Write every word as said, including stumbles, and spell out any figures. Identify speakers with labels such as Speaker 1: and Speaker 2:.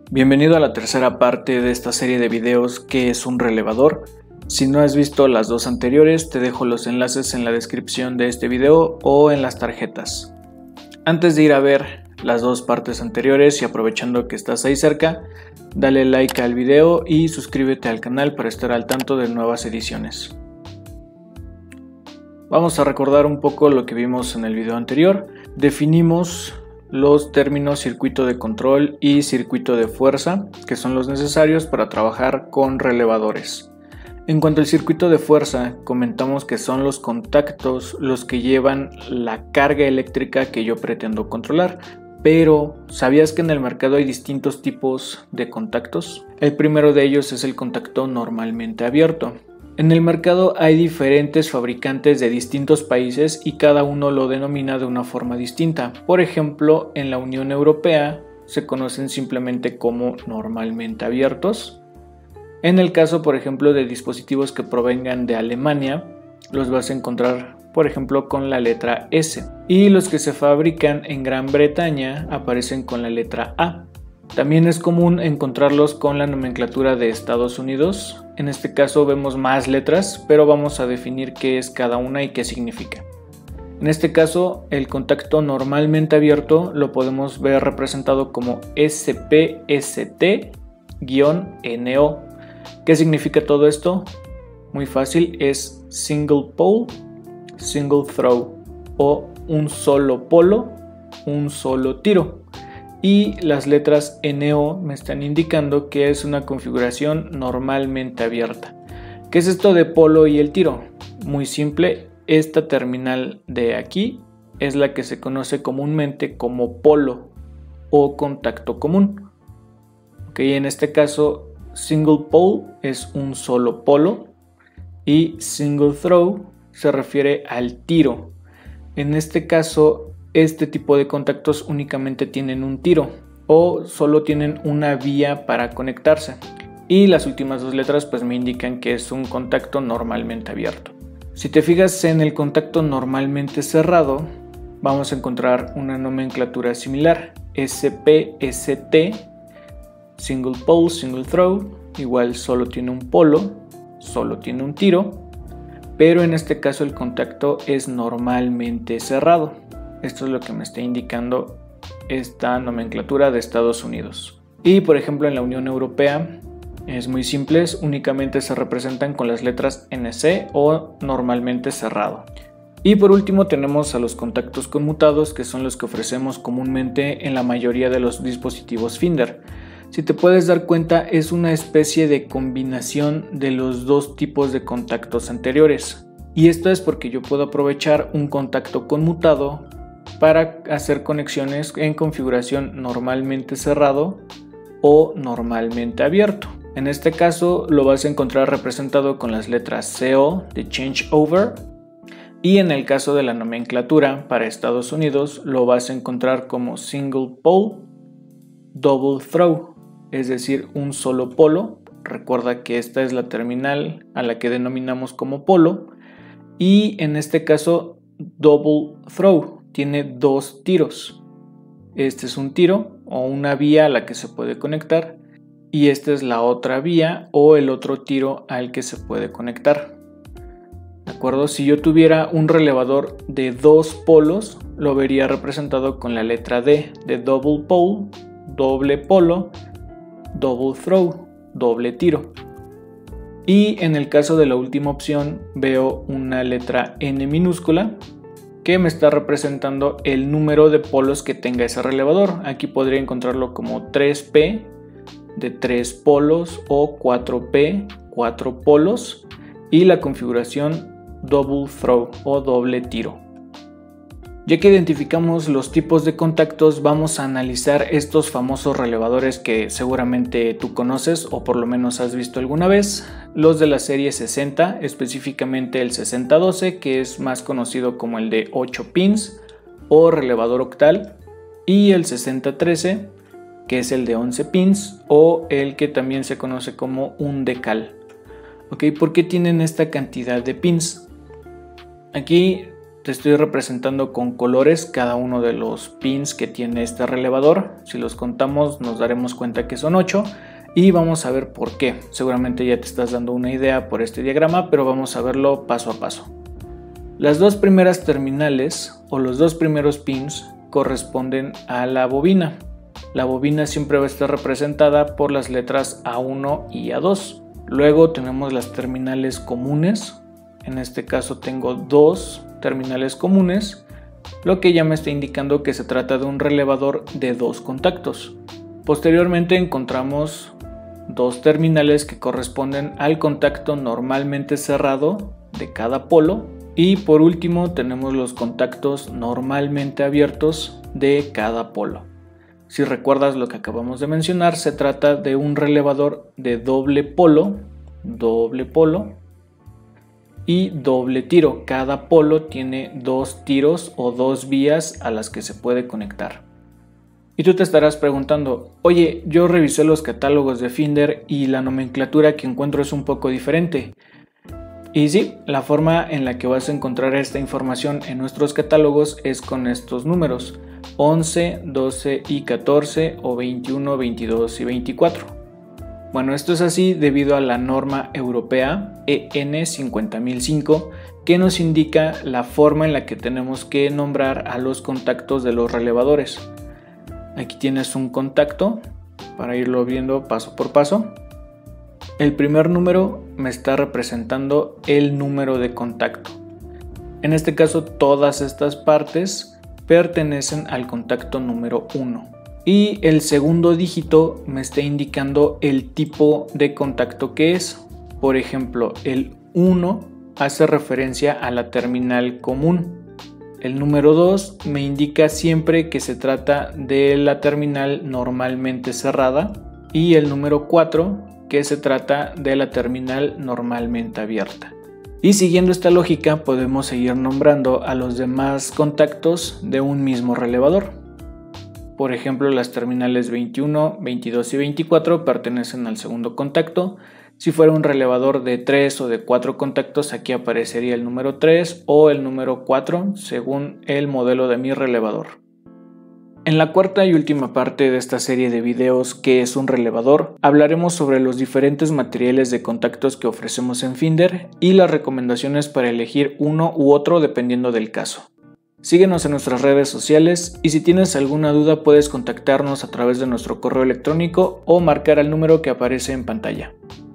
Speaker 1: Bienvenido a la tercera parte de esta serie de videos que es un relevador. Si no has visto las dos anteriores, te dejo los enlaces en la descripción de este video o en las tarjetas. Antes de ir a ver las dos partes anteriores y aprovechando que estás ahí cerca, dale like al video y suscríbete al canal para estar al tanto de nuevas ediciones. Vamos a recordar un poco lo que vimos en el video anterior. Definimos los términos circuito de control y circuito de fuerza, que son los necesarios para trabajar con relevadores. En cuanto al circuito de fuerza, comentamos que son los contactos los que llevan la carga eléctrica que yo pretendo controlar. Pero, ¿sabías que en el mercado hay distintos tipos de contactos? El primero de ellos es el contacto normalmente abierto. En el mercado hay diferentes fabricantes de distintos países y cada uno lo denomina de una forma distinta. Por ejemplo, en la Unión Europea se conocen simplemente como normalmente abiertos. En el caso, por ejemplo, de dispositivos que provengan de Alemania, los vas a encontrar, por ejemplo, con la letra S. Y los que se fabrican en Gran Bretaña aparecen con la letra A. También es común encontrarlos con la nomenclatura de Estados Unidos. En este caso vemos más letras, pero vamos a definir qué es cada una y qué significa. En este caso, el contacto normalmente abierto lo podemos ver representado como S P S T N O. ¿Qué significa todo esto? Muy fácil, es Single Pole, Single Throw, o un solo polo, un solo tiro. Y las letras N O me están indicando que es una configuración normalmente abierta. ¿Qué es esto de polo y el tiro? Muy simple, esta terminal de aquí es la que se conoce comúnmente como polo o contacto común. Okay, en este caso, single pole es un solo polo y single throw se refiere al tiro. En este caso, este tipo de contactos únicamente tienen un tiro o solo tienen una vía para conectarse. Y las últimas dos letras pues me indican que es un contacto normalmente abierto. Si te fijas en el contacto normalmente cerrado, vamos a encontrar una nomenclatura similar. S P S T, Single Pole, Single Throw, igual solo tiene un polo, solo tiene un tiro, pero en este caso el contacto es normalmente cerrado. Esto es lo que me está indicando esta nomenclatura de Estados Unidos. Y por ejemplo en la Unión Europea es muy simple, únicamente se representan con las letras N C o normalmente cerrado. Y por último tenemos a los contactos conmutados, que son los que ofrecemos comúnmente en la mayoría de los dispositivos Finder. Si te puedes dar cuenta, es una especie de combinación de los dos tipos de contactos anteriores. Y esto es porque yo puedo aprovechar un contacto conmutado para hacer conexiones en configuración normalmente cerrado o normalmente abierto. En este caso lo vas a encontrar representado con las letras C O de changeover, y en el caso de la nomenclatura para Estados Unidos lo vas a encontrar como single pole, double throw, es decir, un solo polo. Recuerda que esta es la terminal a la que denominamos como polo, y en este caso double throw. Tiene dos tiros. Este es un tiro o una vía a la que se puede conectar y esta es la otra vía o el otro tiro al que se puede conectar. ¿De acuerdo? Si yo tuviera un relevador de dos polos, lo vería representado con la letra D de double pole, doble polo, double throw, doble tiro. Y en el caso de la última opción veo una letra N minúscula que me está representando el número de polos que tenga ese relevador. Aquí podría encontrarlo como tres P de tres polos o cuatro P, cuatro polos, y la configuración double throw o doble tiro. Ya que identificamos los tipos de contactos, vamos a analizar estos famosos relevadores que seguramente tú conoces o por lo menos has visto alguna vez, los de la serie sesenta, específicamente el sesenta doce, que es más conocido como el de ocho pins o relevador octal, y el sesenta trece, que es el de once pins o el que también se conoce como un decal. ¿Ok? ¿Por qué tienen esta cantidad de pins? Aquí Te estoy representando con colores cada uno de los pins que tiene este relevador. Si los contamos nos daremos cuenta que son ocho y vamos a ver por qué. Seguramente ya te estás dando una idea por este diagrama, pero vamos a verlo paso a paso. Las dos primeras terminales o los dos primeros pins corresponden a la bobina. La bobina siempre va a estar representada por las letras A uno y A dos. Luego tenemos las terminales comunes. En este caso tengo dos terminales comunes, lo que ya me está indicando que se trata de un relevador de dos contactos. Posteriormente encontramos dos terminales que corresponden al contacto normalmente cerrado de cada polo, y por último tenemos los contactos normalmente abiertos de cada polo. Si recuerdas lo que acabamos de mencionar, se trata de un relevador de doble polo, doble polo y doble tiro. Cada polo tiene dos tiros o dos vías a las que se puede conectar. Y tú te estarás preguntando, oye, yo revisé los catálogos de Finder y la nomenclatura que encuentro es un poco diferente. Y sí, la forma en la que vas a encontrar esta información en nuestros catálogos es con estos números: once, doce y catorce, o veintiuno, veintidós y veinticuatro. Bueno, esto es así debido a la norma europea E N cincuenta mil cinco, que nos indica la forma en la que tenemos que nombrar a los contactos de los relevadores. Aquí tienes un contacto para irlo viendo paso por paso. El primer número me está representando el número de contacto. En este caso, todas estas partes pertenecen al contacto número uno. Y el segundo dígito me está indicando el tipo de contacto que es. Por ejemplo, el uno hace referencia a la terminal común. El número dos me indica siempre que se trata de la terminal normalmente cerrada. Y el número cuatro que se trata de la terminal normalmente abierta. Y siguiendo esta lógica podemos seguir nombrando a los demás contactos de un mismo relevador. Por ejemplo, las terminales veintiuno, veintidós y veinticuatro pertenecen al segundo contacto. Si fuera un relevador de tres o de cuatro contactos, aquí aparecería el número tres o el número cuatro según el modelo de mi relevador. En la cuarta y última parte de esta serie de videos, ¿qué es un relevador?, hablaremos sobre los diferentes materiales de contactos que ofrecemos en Finder y las recomendaciones para elegir uno u otro dependiendo del caso. Síguenos en nuestras redes sociales y si tienes alguna duda puedes contactarnos a través de nuestro correo electrónico o marcar al número que aparece en pantalla.